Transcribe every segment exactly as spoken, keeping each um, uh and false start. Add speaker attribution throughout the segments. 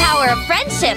Speaker 1: power of friendship!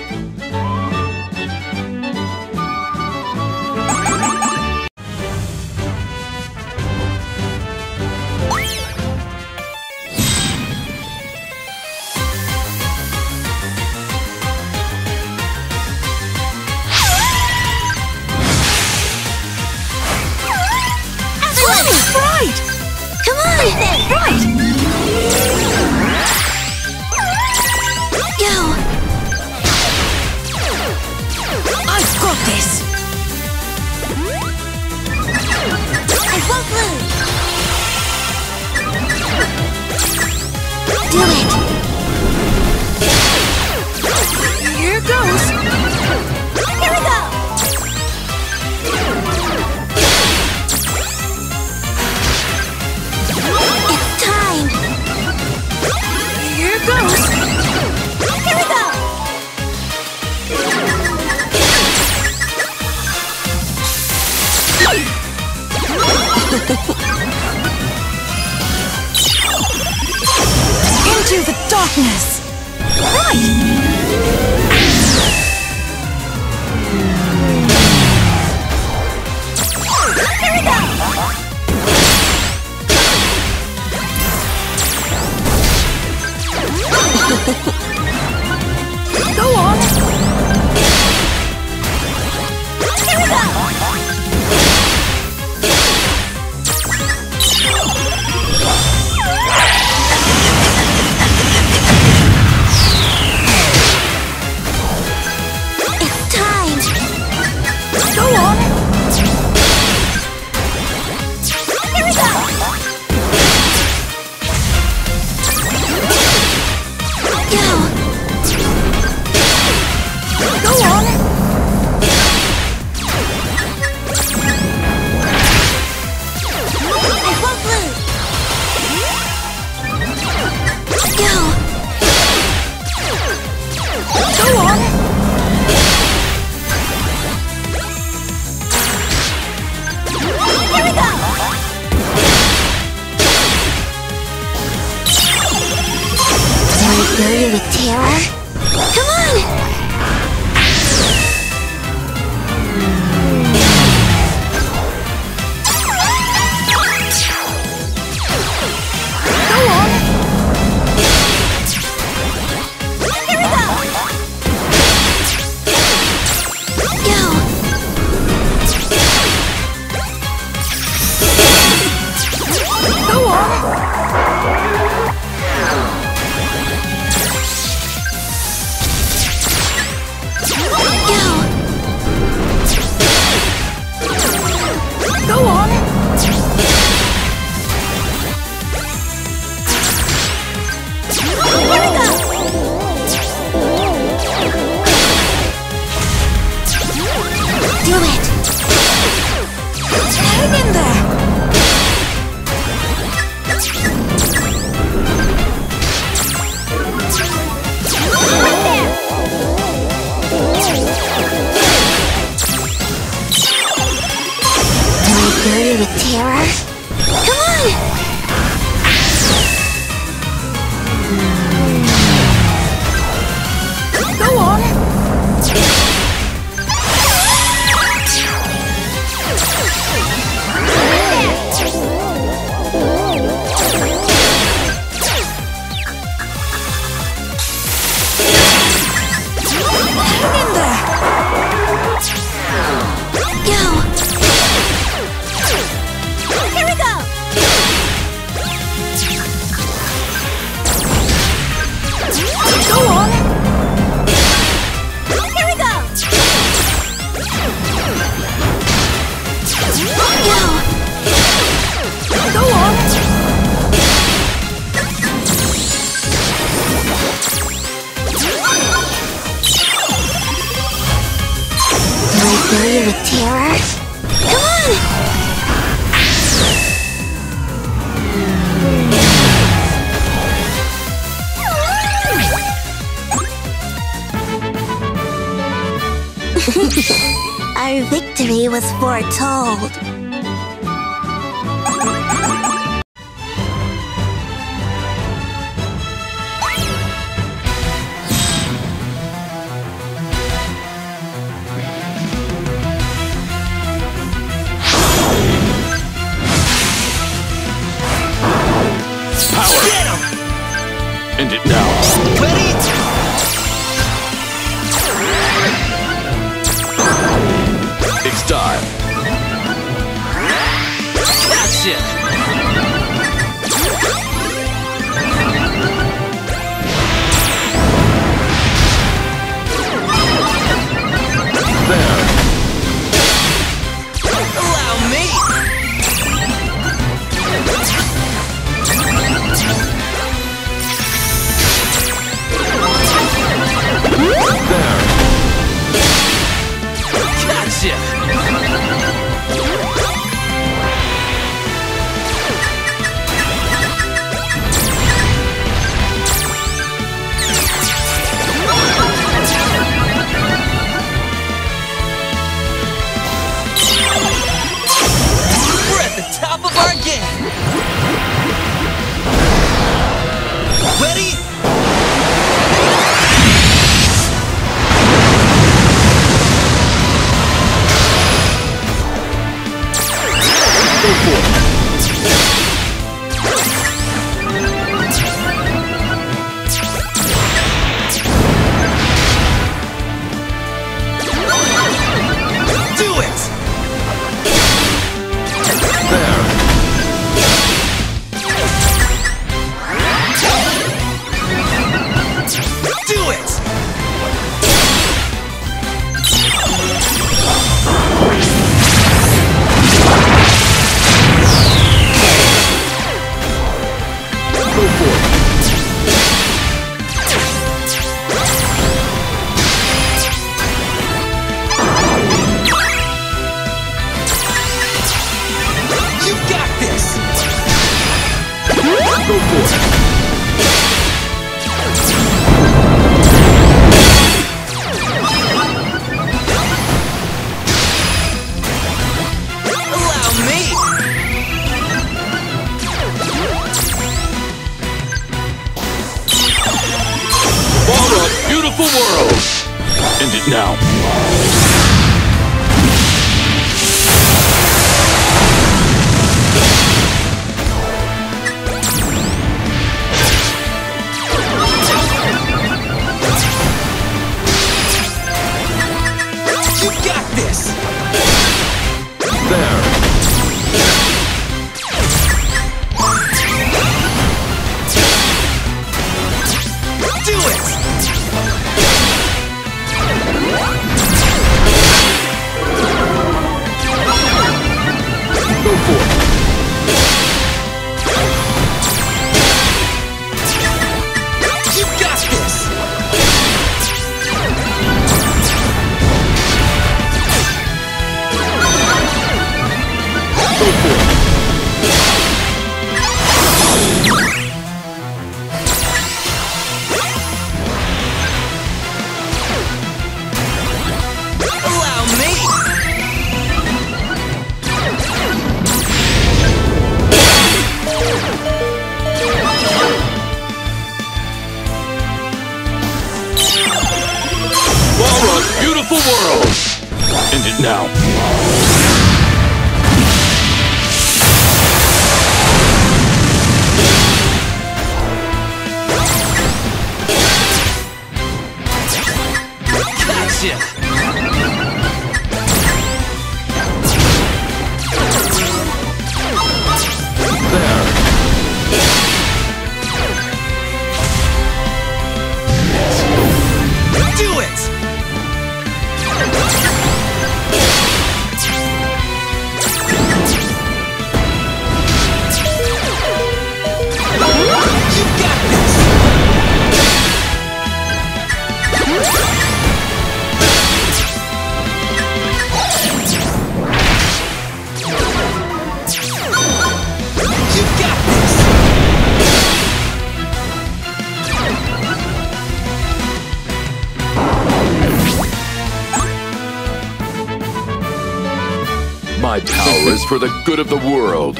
Speaker 2: Into the darkness! Right! Go on! Here we go! It's time! Go on! Here we go! Go! Go on! I won't lose! Go! Go on! Here we go! Are you girded with terror? Come on! Birdy with terror? Come on! Go on! Hang in there! Go! Here we go! Go on! Here we go! Go! Go on! Do I fill you with terror? Come on! Our victory was foretold.
Speaker 1: Ready?
Speaker 3: It's time.
Speaker 1: Gotcha!
Speaker 3: There.
Speaker 1: Allow me!
Speaker 3: There.
Speaker 1: Gotcha! We're at the top of our game! Ready?
Speaker 3: Go for it.
Speaker 1: Do it!
Speaker 3: There.
Speaker 1: Do it!
Speaker 3: Go for it.
Speaker 1: You got this!
Speaker 3: Go for it.
Speaker 1: Allow me!
Speaker 3: For a beautiful world. End it now.
Speaker 1: You got this!
Speaker 3: There.
Speaker 1: Do it!
Speaker 3: Go for it.
Speaker 1: You got this!
Speaker 3: Go for it.
Speaker 1: Allow me!
Speaker 3: For a beautiful world. End it now.
Speaker 1: Gotcha!
Speaker 3: There.
Speaker 1: Do it! You got this! You got this!
Speaker 3: My power is for the good of the world.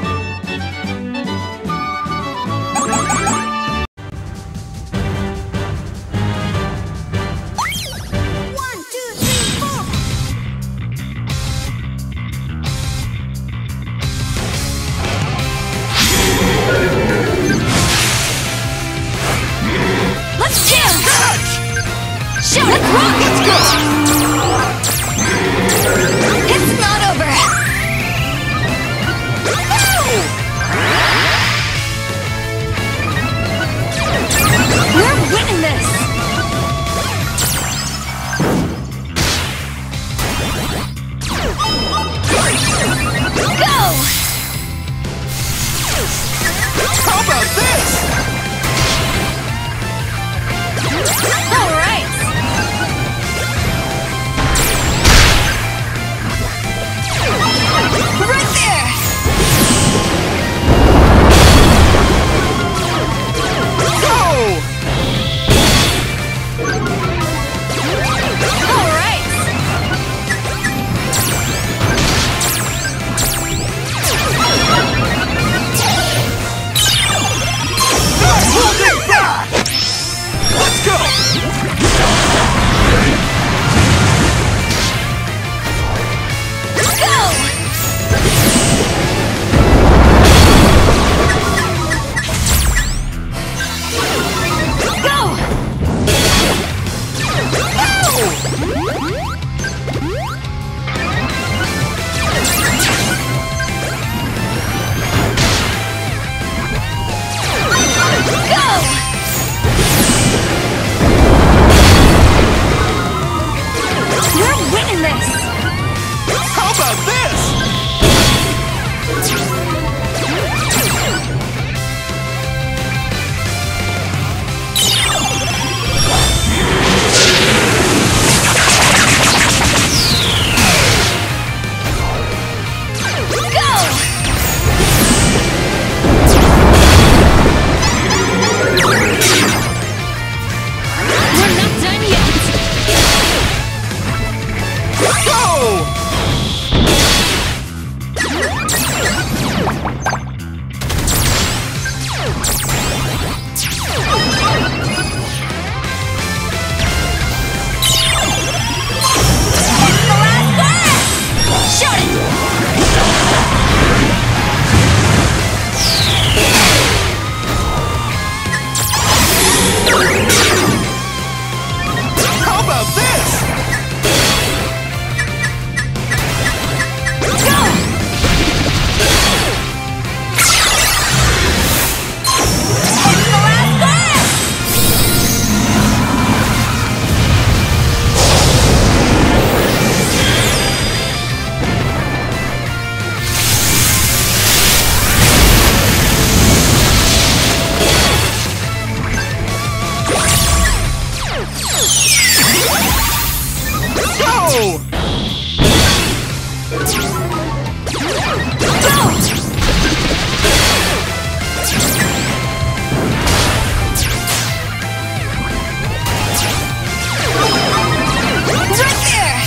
Speaker 2: One, two, three, four. Shoot! Let's rock! Let's go! It's not over! We're winning this! Go!
Speaker 1: How about this?
Speaker 2: All right! Right there!
Speaker 1: Go!
Speaker 2: All right!
Speaker 1: Hold it back! Let's go!
Speaker 2: Go! Go! Go! We're winning this!
Speaker 1: How about this?
Speaker 2: Go! We're not done yet!
Speaker 1: Go!
Speaker 2: It's the last blast! Shoot it!
Speaker 1: How about this?
Speaker 2: Go! It's the last blast!
Speaker 1: Go!
Speaker 2: Right there!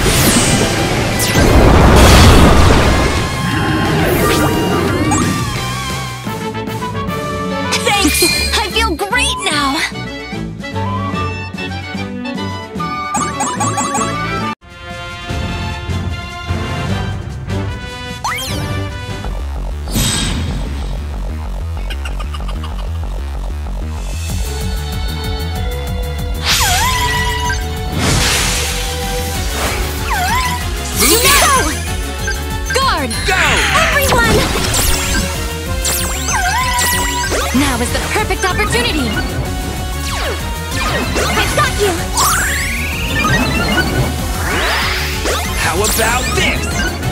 Speaker 2: Thanks! I feel great now! You know! Guard!
Speaker 1: Go!
Speaker 2: Everyone! Now is the perfect opportunity! I've got you!
Speaker 1: How about this?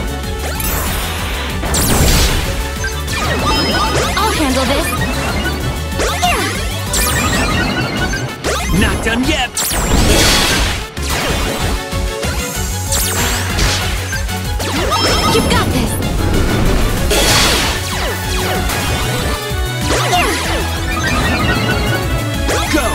Speaker 2: I'll handle this!
Speaker 1: Not done yet!
Speaker 2: You've got this!
Speaker 1: Go!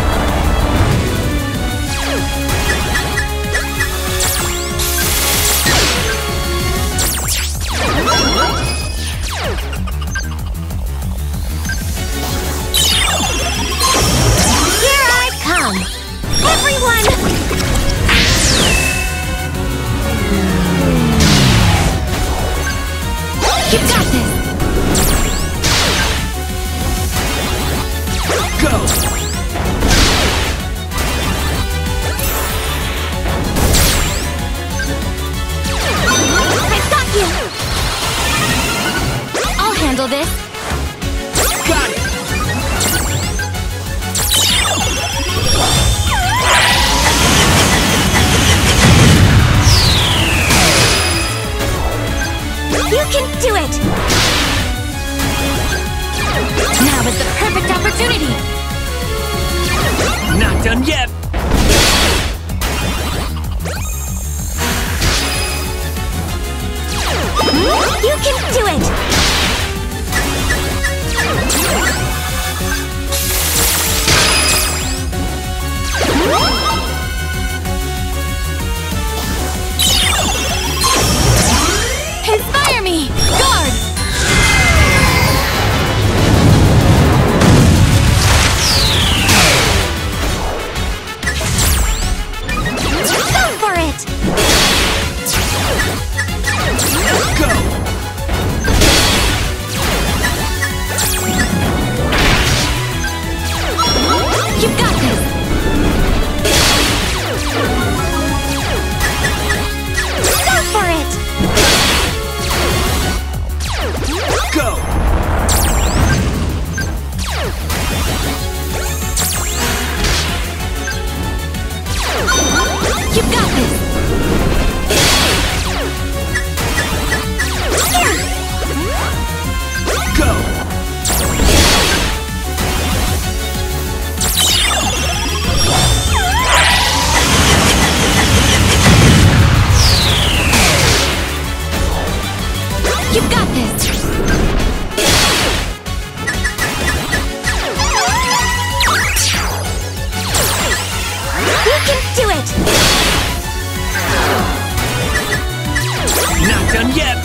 Speaker 2: Here I come! Everyone! You've got this!
Speaker 1: Go! Not done yet!
Speaker 2: You can do it! Inspire me! Guard! Go for it!
Speaker 1: Go!
Speaker 2: You've got this! Go for it!
Speaker 1: Go!
Speaker 2: You've got this!
Speaker 1: Go!
Speaker 2: You've got this! You can do it!
Speaker 1: Not done yet!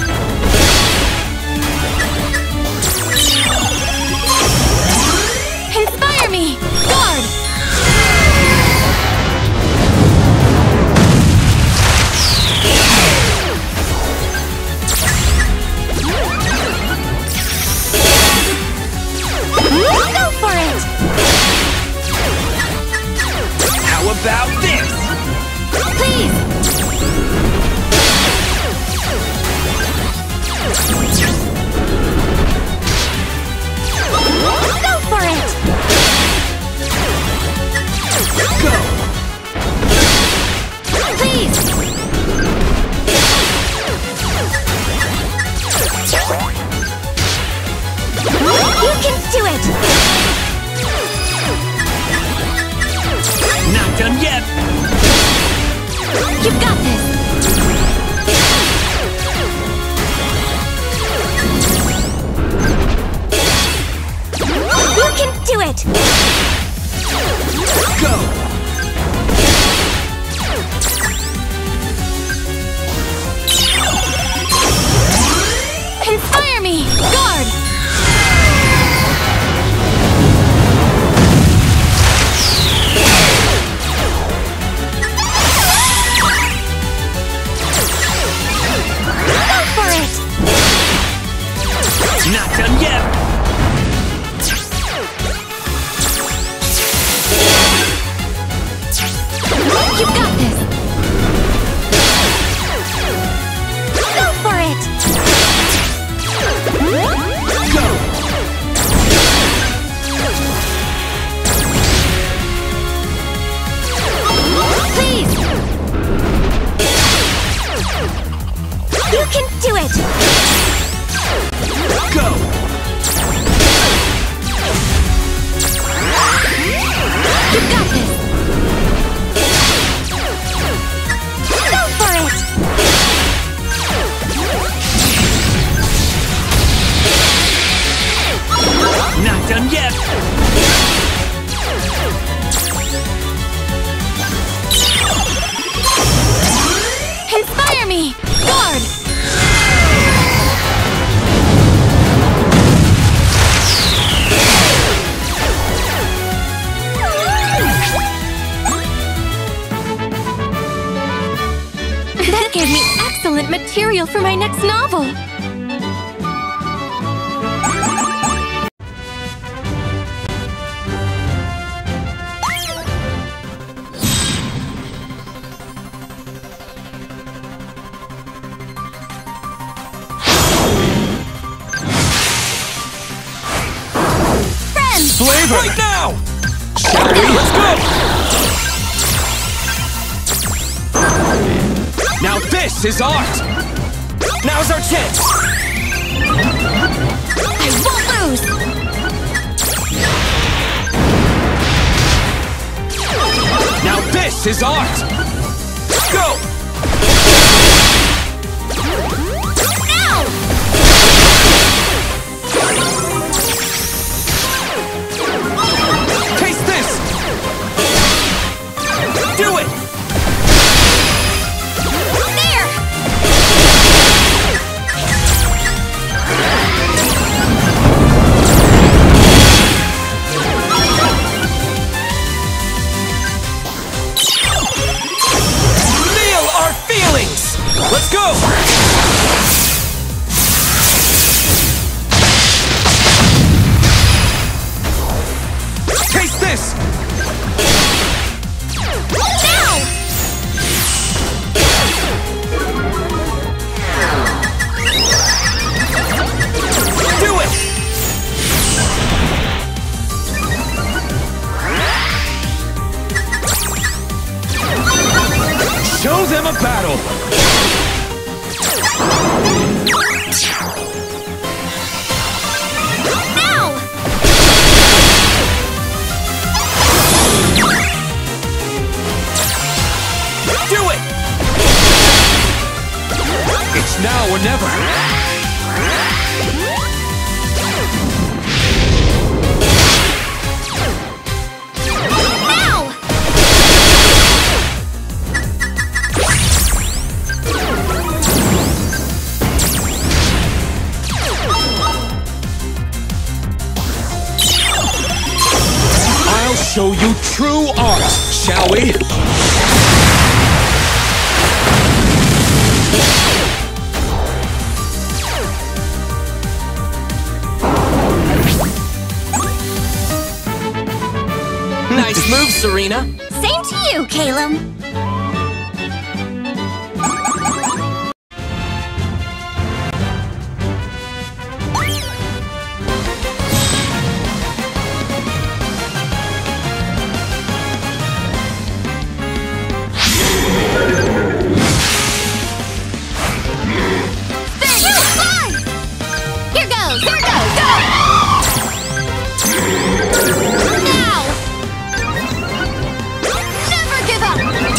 Speaker 2: Inspire me! Guard! Go for it!
Speaker 1: How about this?
Speaker 2: Please! Go for it!
Speaker 1: Go!
Speaker 2: Please! You can do it!
Speaker 1: Not done yet!
Speaker 2: You've got this! You can do it!
Speaker 1: Go!
Speaker 2: Inspire me! Guard! Go for it!
Speaker 1: Not done yet!
Speaker 2: You've got this! Go for it!
Speaker 1: Go!
Speaker 2: Please! You can do it!
Speaker 1: Go!
Speaker 2: You've got this! Go for it!
Speaker 1: Not done yet!
Speaker 2: Inspire me! Guard! That gave me excellent material for my next novel! Friends!
Speaker 1: Flavor! Right now! Shall we? Let's go! Now this is art! Now's our chance!
Speaker 2: I won't lose!
Speaker 1: This is art! Go!
Speaker 2: Now!
Speaker 1: Taste this! Do it!
Speaker 2: There!
Speaker 1: Feel our feelings! Let's go! Taste this!
Speaker 2: Now!
Speaker 1: Do it! Show them a battle!
Speaker 2: Now!
Speaker 1: Do it! It's now or never!
Speaker 2: Now!
Speaker 1: I'll show you true art, shall we? Nice move, Serena.
Speaker 2: Same to you, Calum. Spin! Fly! Here goes! Here goes! Go! Now! Never give up!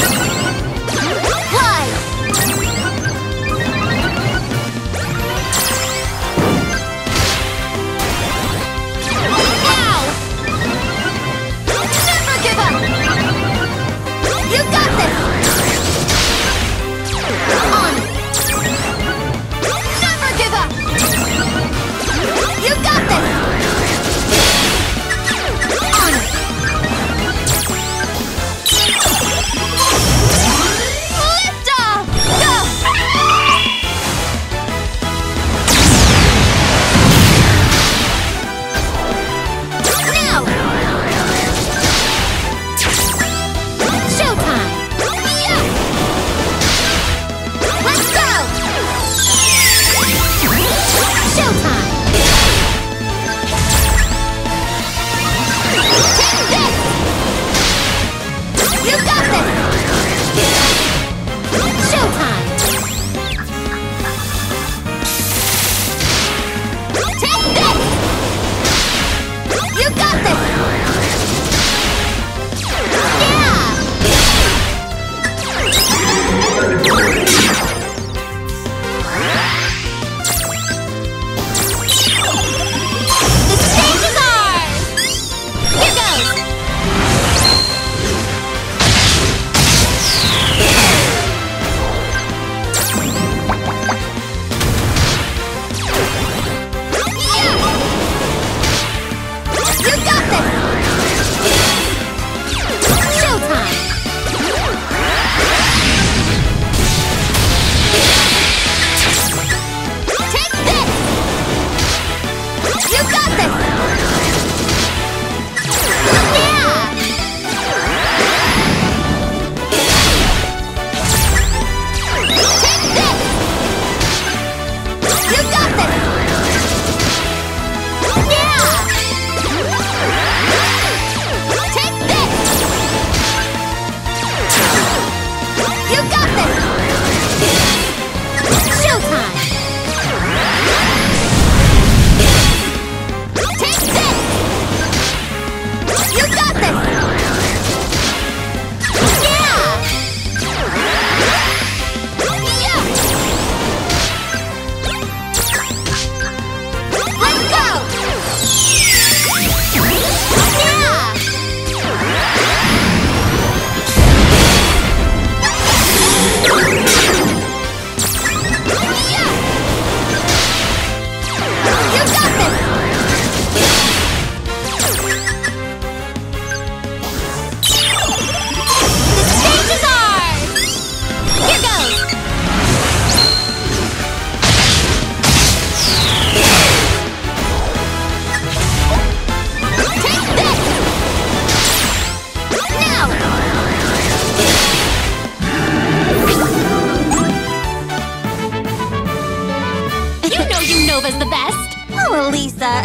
Speaker 2: Nova's the best. Oh, Lisa.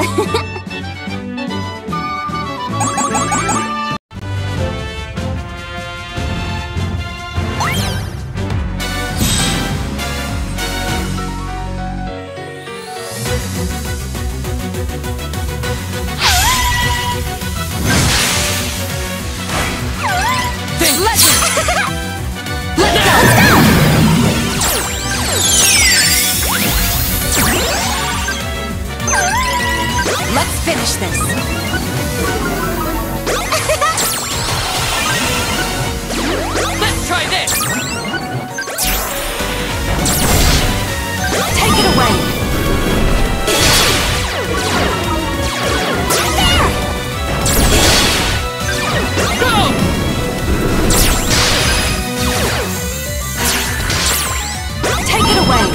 Speaker 4: Finish this.
Speaker 5: Let's try this.
Speaker 4: Take it away.
Speaker 5: Go!
Speaker 4: Take it away.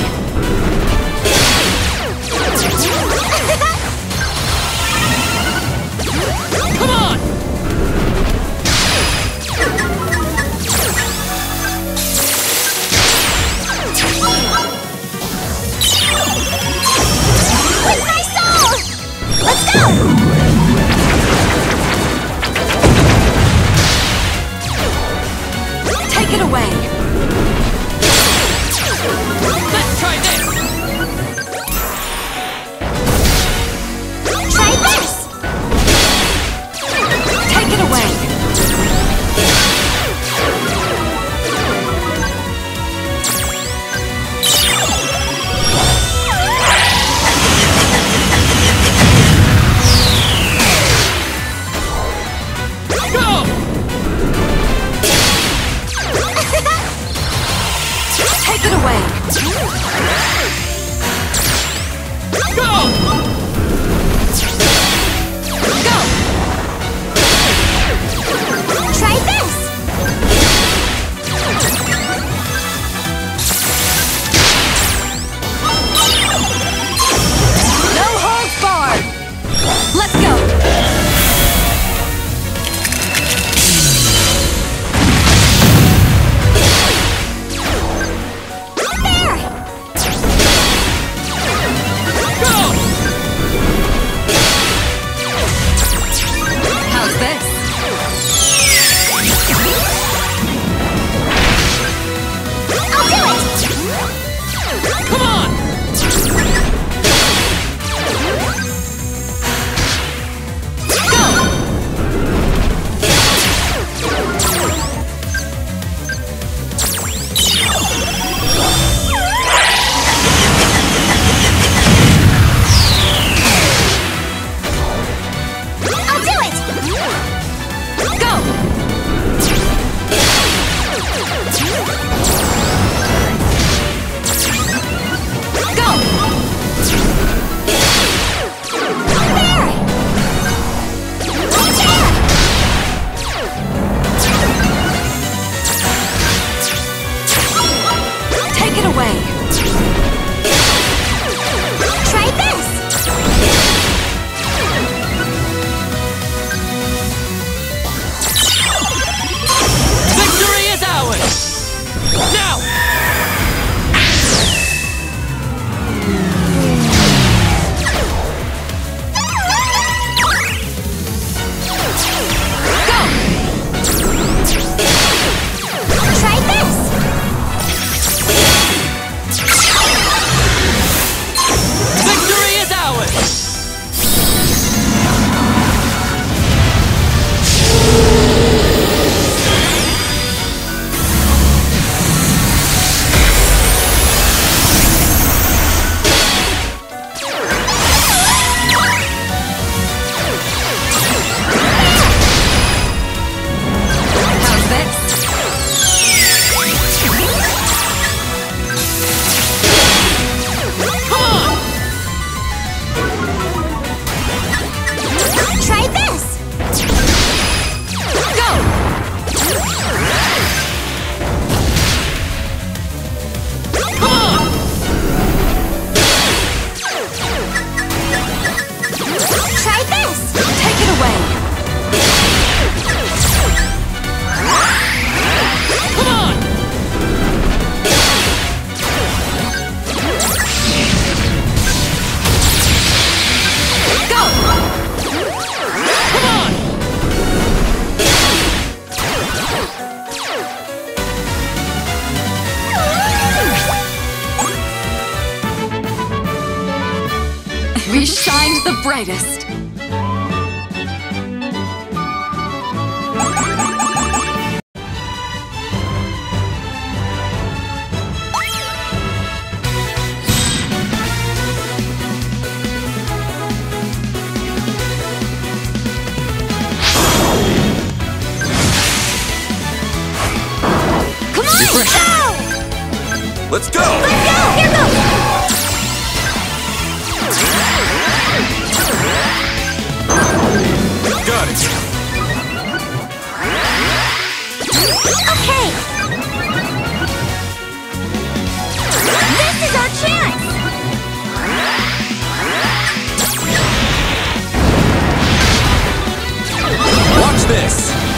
Speaker 4: shines the brightest.
Speaker 1: Let's go!
Speaker 2: Let's go! Here goes!
Speaker 1: Got it!
Speaker 2: Okay! This is our chance!
Speaker 1: Watch this!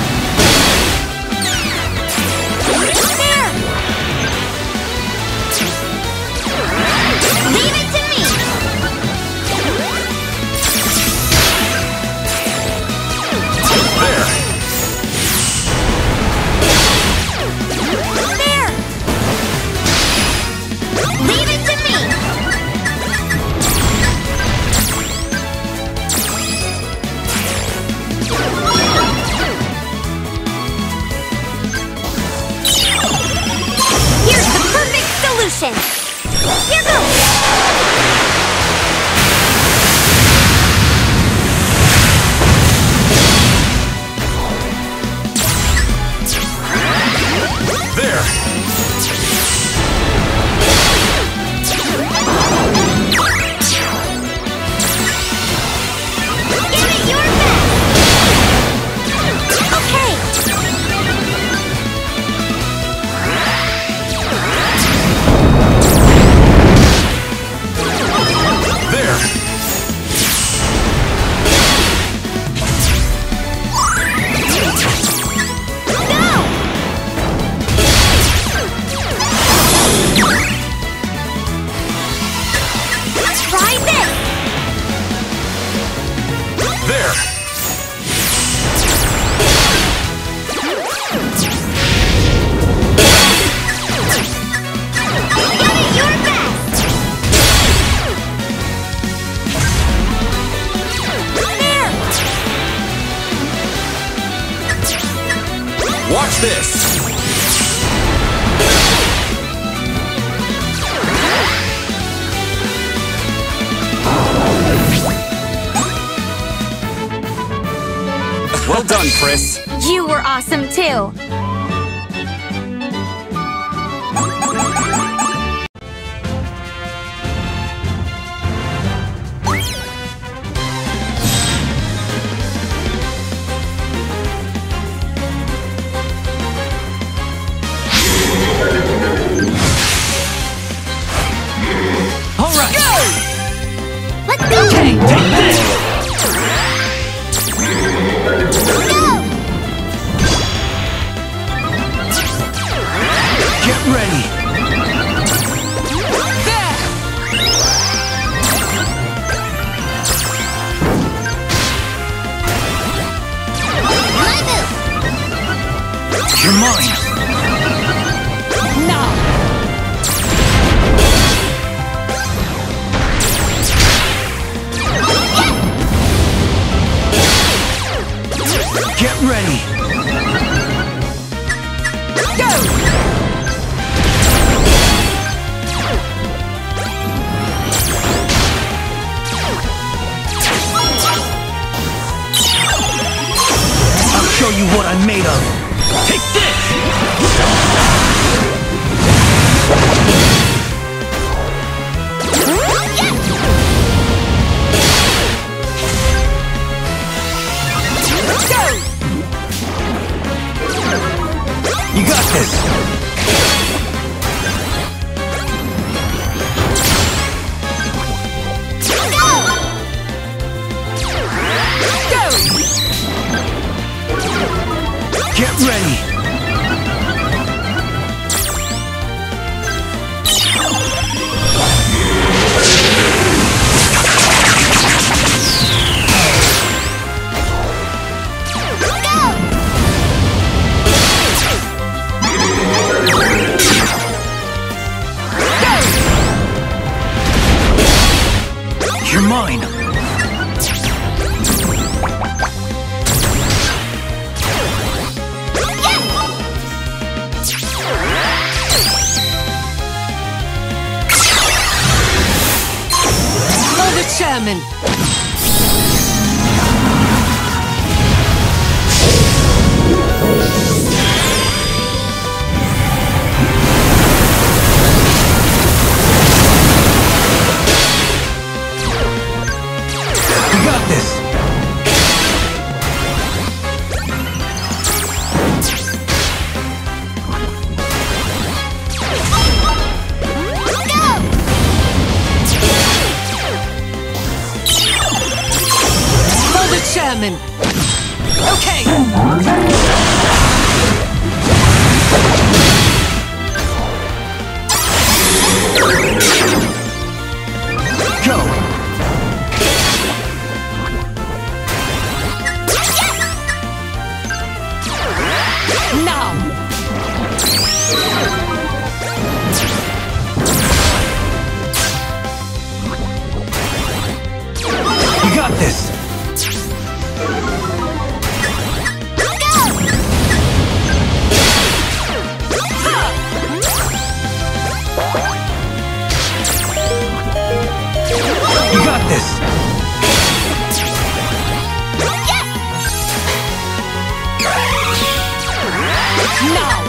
Speaker 2: Leave it to me!
Speaker 1: There!
Speaker 2: There! Leave it to me! Here's the perfect solution! Here goes!
Speaker 1: There!
Speaker 2: Give it your best! Okay!
Speaker 1: There!
Speaker 2: Try this!
Speaker 1: There!
Speaker 2: Give it your best! There!
Speaker 1: Watch this! Well done, Chris.
Speaker 2: You were awesome too!
Speaker 5: All right.
Speaker 2: Let's go!
Speaker 5: Take this.
Speaker 2: Go!
Speaker 5: Get ready. There.
Speaker 2: My move!
Speaker 5: You're mine.
Speaker 4: Now.
Speaker 5: Get ready.
Speaker 4: Go.
Speaker 5: I'll show you what I'm made of. Take this. You got this. Get ready. You're mine.
Speaker 4: chairman.
Speaker 5: You got this.
Speaker 4: Chairman. Okay.
Speaker 5: Go.
Speaker 4: Now.
Speaker 5: You got this. You got this!
Speaker 4: Now!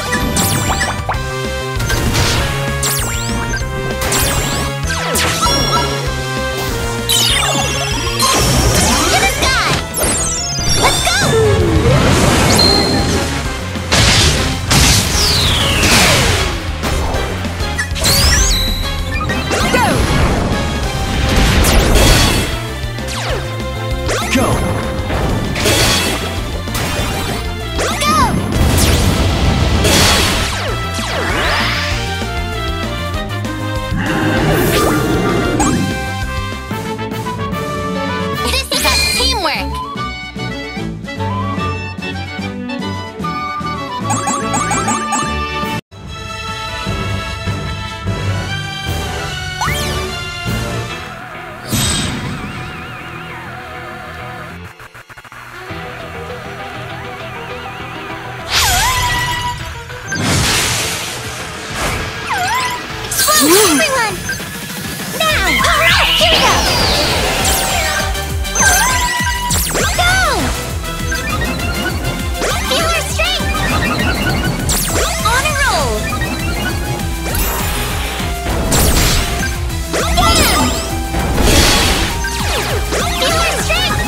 Speaker 2: To the sky! Let's go!
Speaker 5: Go!
Speaker 2: This is a teamwork! Everyone! Now! Alright, here we go! Go! Feel our strength! On a roll! Yeah! Feel our strength!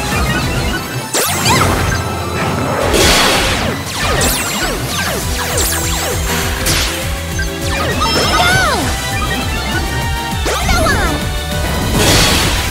Speaker 2: Go!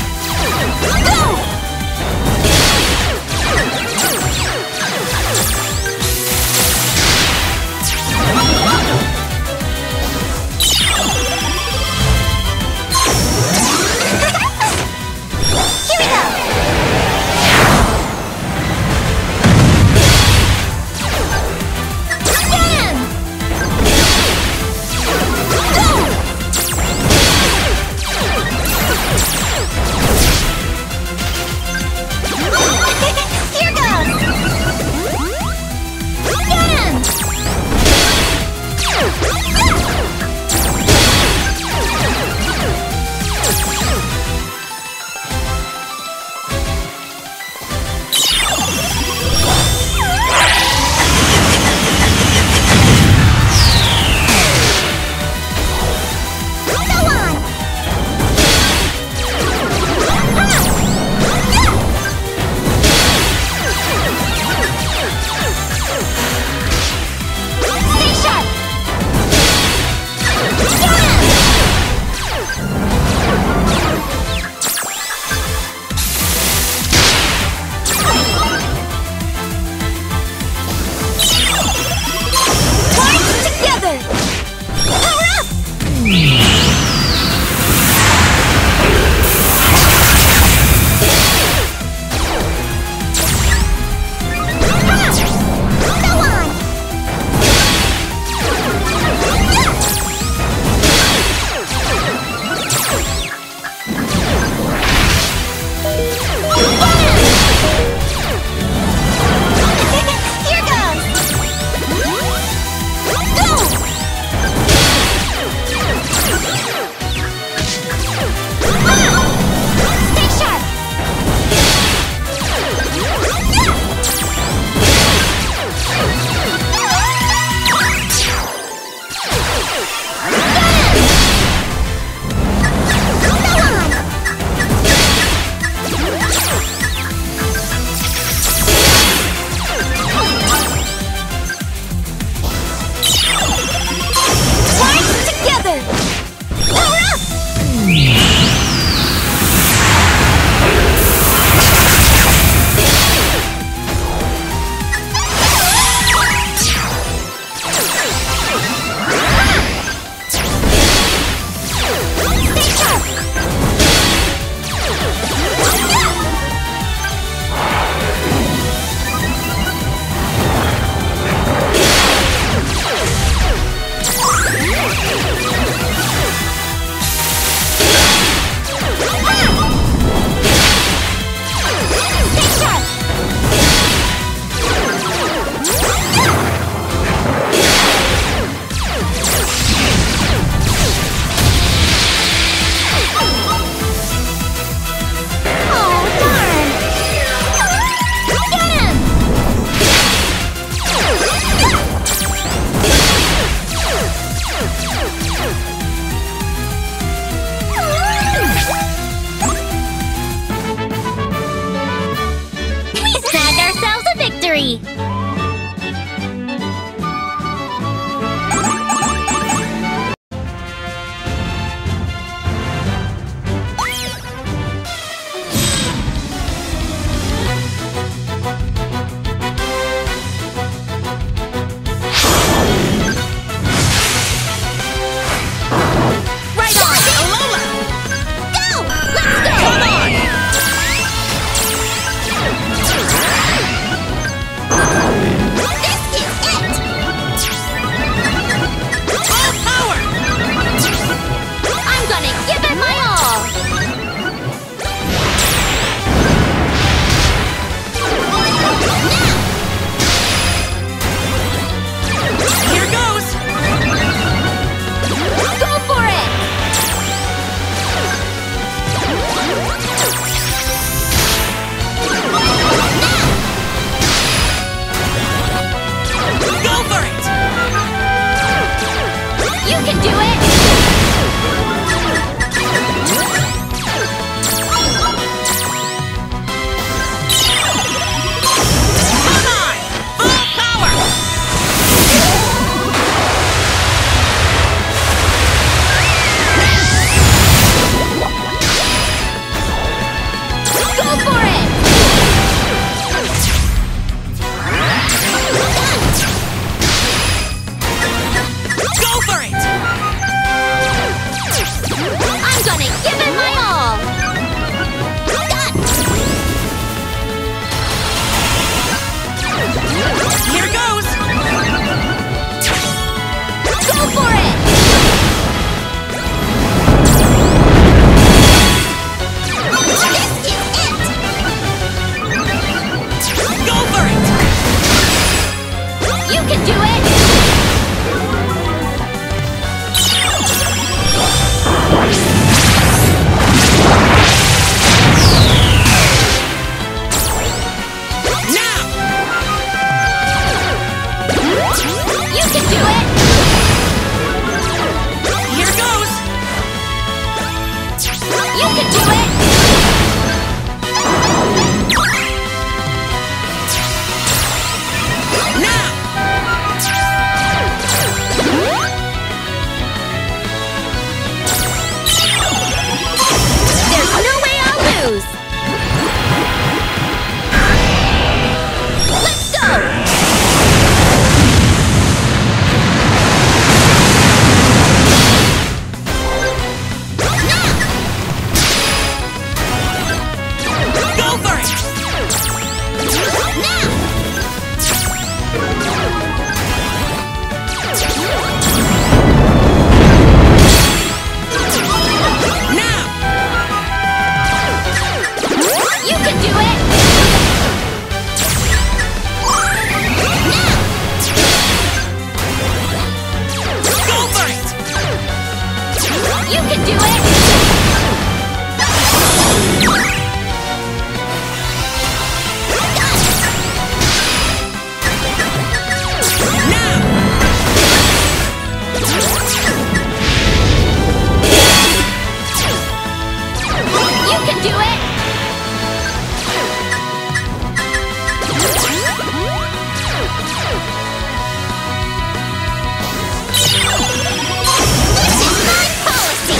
Speaker 2: do it!
Speaker 4: Come on! Full power!
Speaker 2: Go for it!
Speaker 4: Go for it!
Speaker 2: I'm gonna give it my all! Done!
Speaker 4: Here goes!
Speaker 2: Go for it! This is it!
Speaker 4: Go for it!
Speaker 2: You can do it!
Speaker 4: Now!
Speaker 2: You can do it!
Speaker 4: Here goes!
Speaker 2: You can do it!
Speaker 4: Now!
Speaker 2: There's no way I'll lose! Let's go!
Speaker 4: Go for it!
Speaker 2: Now!
Speaker 4: Now!
Speaker 2: You can do it! Now!
Speaker 4: Go for it!
Speaker 2: You can do it!
Speaker 4: Now!
Speaker 2: You can do it! This is my policy!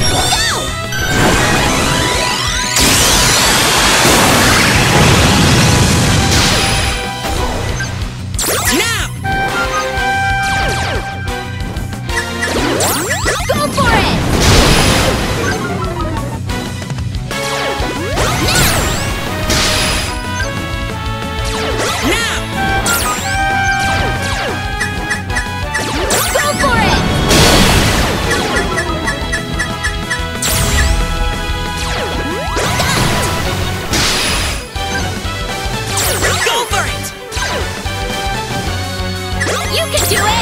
Speaker 2: Go!
Speaker 4: Now!
Speaker 2: Go for it!
Speaker 4: Now!
Speaker 2: Go for it!
Speaker 4: Go for it!
Speaker 2: You can do it!